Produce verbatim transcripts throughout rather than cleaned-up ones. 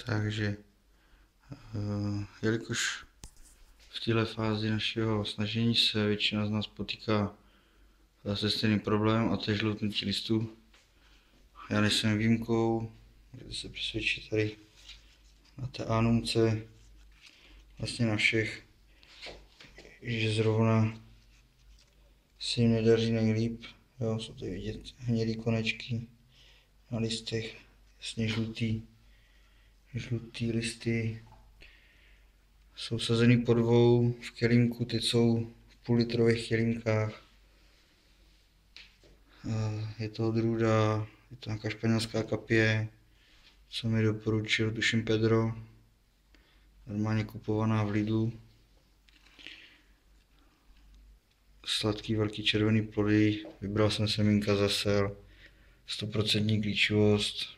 Takže jelikož v této fázi našeho snažení se většina z nás potýká se stejným problémem, a to je žloutnutí listů. Já nejsem výjimkou, můžete se přesvědčit tady na té anumce, vlastně na všech, že zrovna si jim nedaří nejlíp. Jo, jsou tady vidět hnědý konečky na listech, jasně žlutý, žlutý listy. Jsou sazený po dvou v kelímku, teď jsou v půllitrových kelímkách. Je to odrůda, je to nějaká španělská kapie, co mi doporučil, tuším Pedro, normálně kupovaná v Lidlu. Sladký velký červený plody, vybral jsem semínka zasel, sto procent klíčivost,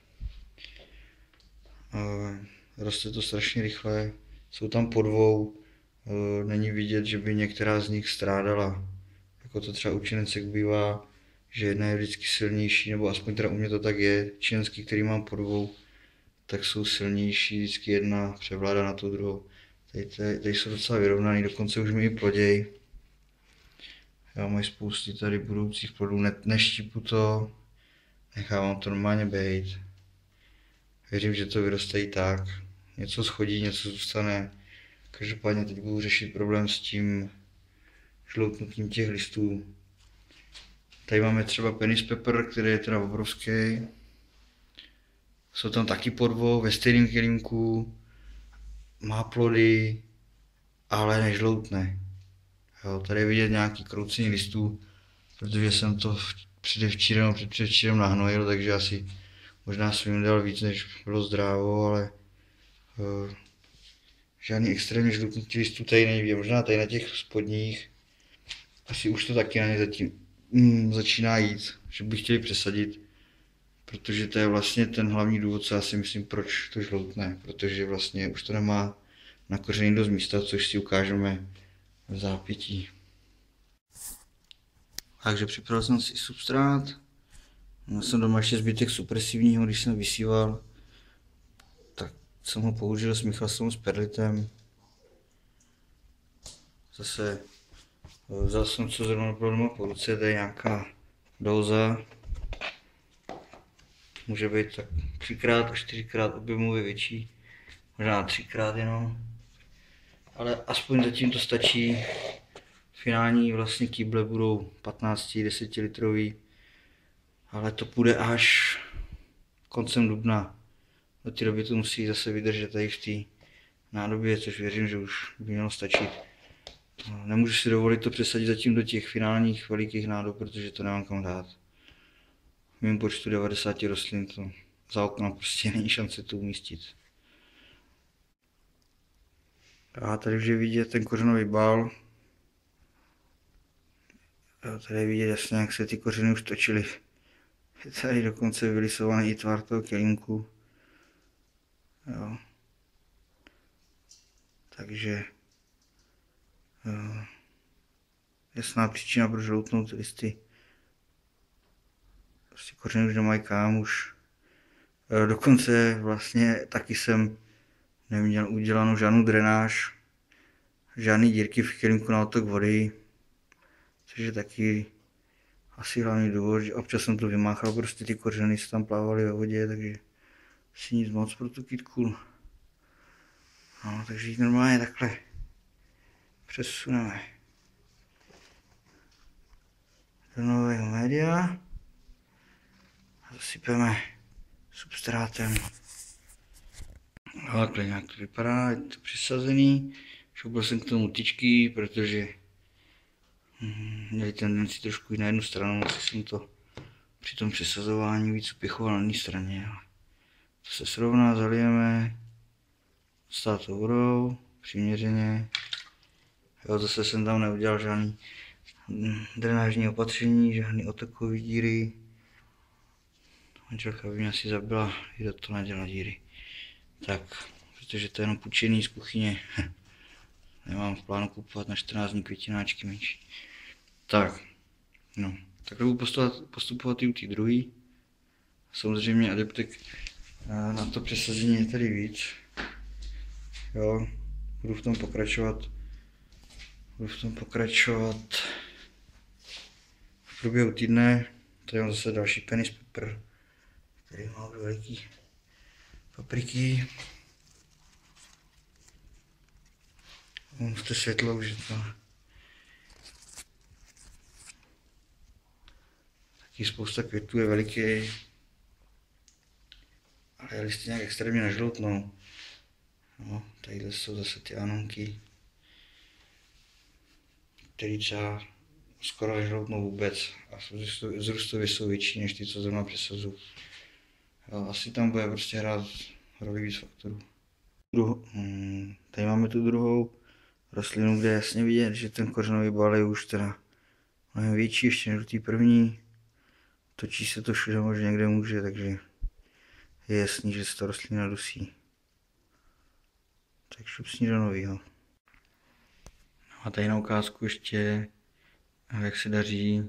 roste to strašně rychle, jsou tam po dvou, není vidět, že by některá z nich strádala, jako to třeba u činencek bývá, že jedna je vždycky silnější, nebo aspoň teda u mě to tak je, činenský, který mám po dvou, tak jsou silnější, vždycky jedna převládá na tu druhou. Tady, tady, tady jsou docela vyrovnaný, dokonce už mi i ploděj. Já mám spousty tady budoucích plodů, ne, neštípu to, nechávám to normálně bejt. Věřím, že to vyroste i tak. Něco schodí, něco zůstane. Každopádně teď budu řešit problém s tím žloutnutím těch listů. Tady máme třeba penis pepper, který je teda obrovský. Jsou tam taky po dvou, ve stejném kelímku. Má plody, ale nežloutne. Jo, tady je vidět nějaký kroucení listů, protože jsem to předevčírem a předpředevčírem nahnojil, takže asi možná svým dal víc, než bylo zdrávo, ale uh, žádný extrémně žlutnutí listů tady není. Možná tady na těch spodních, asi už to taky na ně zatím mm, začíná jít, že by chtěli přesadit, protože to je vlastně ten hlavní důvod, co já si myslím, proč to žloutne, protože vlastně už to nemá nakořený dost místa, což si ukážeme v zápětí. Takže připravil jsem si substrát. Měl jsem doma ještě zbytek supresivního, když jsem vysíval, tak jsem ho použil, smíchal jsem ho s perlitem. Zase vzal jsem, co zrovna bylo doma po ruce, to je nějaká dóza. Může být tak třikrát a čtyřikrát objemově větší, možná třikrát jenom. Ale aspoň zatím to stačí. Finální vlastně kýble budou patnáct deset litrový, ale to půjde až koncem dubna. Do té doby to musí zase vydržet tady v té nádobě, což věřím, že už by mělo stačit. Nemůžu si dovolit to přesadit zatím do těch finálních velikých nádob, protože to nemám kam dát. V mém počtu devadesát rostlin to za oknem prostě není šance to umístit. A tady už je vidět ten kořenový bál. A tady je vidět jasně, jak se ty kořeny už točily. Je tady dokonce vylisovaný i tvar toho kelímku. Jo. Takže jo. Jasná příčina, proč žloutnou ty listy. Prostě kořeny už nemají kam už. Dokonce vlastně taky jsem neměl udělanou žádnou drenáž, žádný dírky v kelímku na odtok vody, což je taky asi hlavní důvod, že občas jsem to vymáchal, prostě ty kořeny se tam plávaly ve vodě, takže si nic moc pro tu kytku. No, takže ji normálně takhle přesuneme do nového média a zasypeme substrátem. Takhle nějak to vypadá, je to přisazený. Šoupil jsem k tomu tyčky, protože měli tendenci trošku jít na jednu stranu, asi jsem to při tom přesazování víc upěchoval na jedné straně. To se srovná, zalijeme, stát to vodou, přiměřeně. Jo, zase jsem tam neudělal žádný drenážní opatření, žádný otokový díry. Manželka by mě asi zabila, i do toho nedělala díry. Tak, protože to je jenom půjčený z kuchyně. Nemám v plánu kupovat na čtrnáct dní květináčky menší. Tak, no, takhle budu postupovat, postupovat i u té druhé. Samozřejmě adeptek A na to přesazení je tady víc. Jo, budu v tom pokračovat. Budu v tom pokračovat v průběhu týdne. Tady mám zase další penis pepper. Tady mám veliký papriky. Mám to světlo už je to. Taky spousta květů je veliký. Ale listy nějak extrémně nežloutnou. No, tadyhle jsou zase ty anonky, které třeba skoro nežloutnou vůbec a zrůstově jsou větší než ty, co zrovna přesazu. Jo, asi tam bude prostě hrát roli víc faktorů. Druh- hmm, tady máme tu druhou rostlinu, kde je jasně vidět, že ten kořenový bál je už teda mnohem větší ještě než tý první. Točí se to všude možná někde může, takže je jasný, že se ta rostlina dusí. Tak šup do novýho. No a tady na ukázku ještě, jak se daří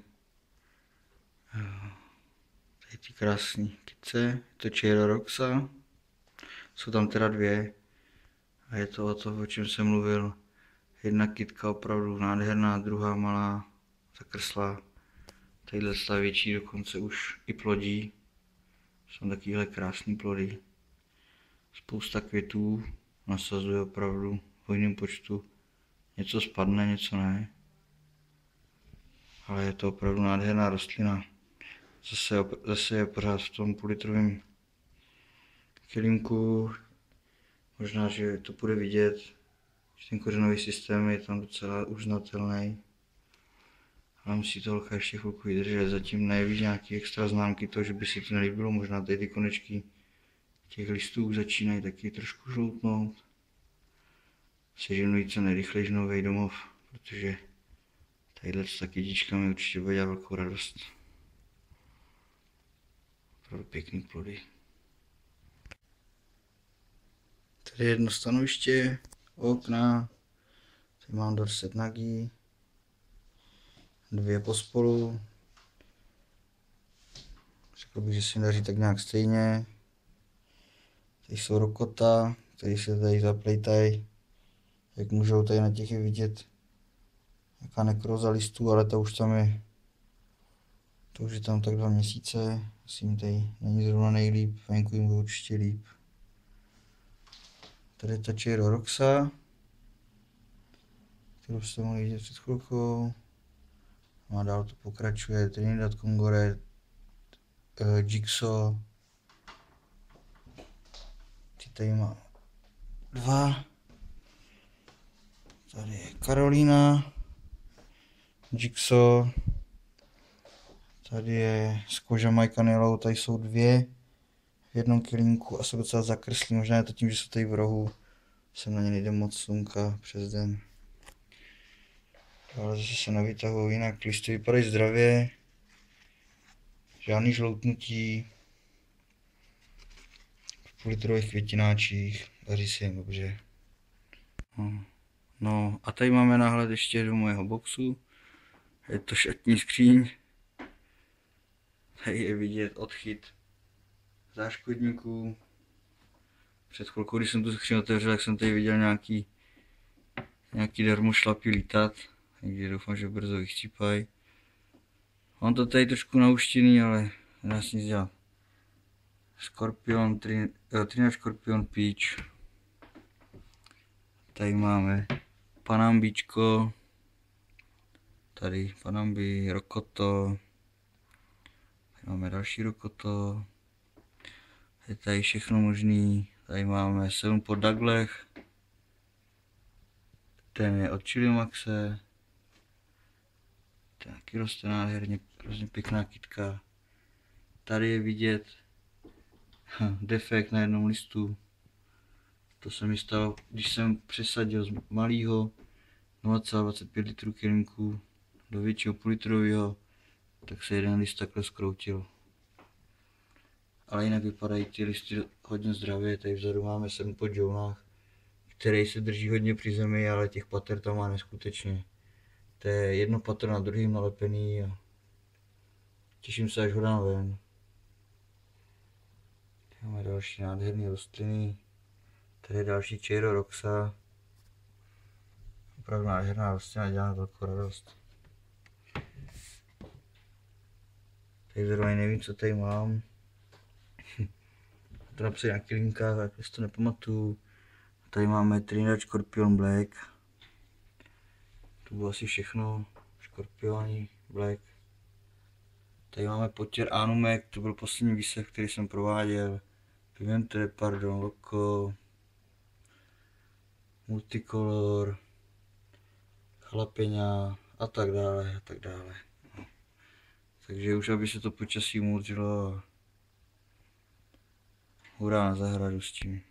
tady ty krásné kytce. To Cheiro Roxa. Jsou tam teda dvě. A je to o to, o čem jsem mluvil. Jedna kytka opravdu nádherná, druhá malá, zakrslá. Tadyhle ta větší dokonce už i plodí. Jsou takovéhle krásné plody. Spousta květů. Nasazuje opravdu v hojném počtu. Něco spadne, něco ne. Ale je to opravdu nádherná rostlina. Zase, zase je pořád v tom půllitrovém kelímku. Možná, že to bude vidět, že ten kořenový systém je tam docela uznatelný. Ale musí to holka ještě chvilku vydržet. Zatím nejeví nějaký extra známky toho, že by si to nelíbilo. Možná tady ty konečky těch listů začínají taky trošku žloutnout. Seženují co nejrychleji nový domov, protože tadyhle s kytičkami určitě bude dělat velkou radost. Opravdu pěkný plody. Tady jedno stanoviště, okna, tady mám Dorset Nagi, dvě pospolu. Řekl bych, že se jim daří tak nějak stejně. Tady jsou rokota, tady se tady zaplejtají. Jak můžou tady na těch je vidět jaká nekroza listů, ale to už tam je, to už je tam tak dva měsíce, asi jim tady není zrovna nejlíp, venku jim bude určitě líp. Tady je ta Cheiro Roxa, kterou jste mohli vidět před chvilkou. No a dál to pokračuje, Trinidad Congore, uh, Jigsaw, ty tady má dva. Tady je Karolina, Jigsaw, tady je s kožama kanelou, tady jsou dvě v jednom kilínku a jsou docela zakrslí, možná je to tím, že jsou tady v rohu, sem na ně nejde moc slunka přes den. Ale zase se navytahují, jinak listy vypadají zdravě, žádný žloutnutí, v půllitrových květináčích, daří se jim dobře. No. No a tady máme náhled ještě do mojeho boxu, je to šatní skříň, tady je vidět odchyt záškodníků. Před chvilkou, když jsem tu skříň otevřel, tak jsem tady viděl nějaký, nějaký darmošlapy lítat, takže doufám, že brzo vychcípají. Mám to tady trošku nauštěný, ale nedá se nic dělat. Scorpion, Trinidad Scorpion Peach. Tady máme Panambíčko, tady Panambi, Rokoto, tady máme další Rokoto, je tady všechno možný, tady máme sedm po Daglech, ten je od Chilimaxe, ten taky roste nádherně, hrozně pěkná kytka, tady je vidět defekt na jednom listu. To se mi stalo, když jsem přesadil z malého nula celá dvacet pět litrů kelímku do většího půllitrového, tak se jeden list takhle zkroutil. Ale jinak vypadají ty listy hodně zdravě, tady vzadu máme sedm po Joanách, který se drží hodně při zemi, ale těch pater tam má neskutečně. To je jedno patro na druhým nalepený a těším se, až ho dám ven. Máme další nádherné rostliny. Tady je další Cheiroroxa. Opravdu nádherná rostlina, dělá velkou radost. Tady zrovna nevím, co tady mám. To napsat nějaký linkách, tak si to nepamatuju. Tady máme Trinidad Scorpion Black. To bylo asi všechno. Škorpioni Black. Tady máme Potier Anumek, to byl poslední výseh, který jsem prováděl. Pimentre, pardon, Loco. Multicolor. Chlapeňa a tak dále a tak dále. No. Takže už aby se to počasí umudřilo. Hurá na zahradu s tím.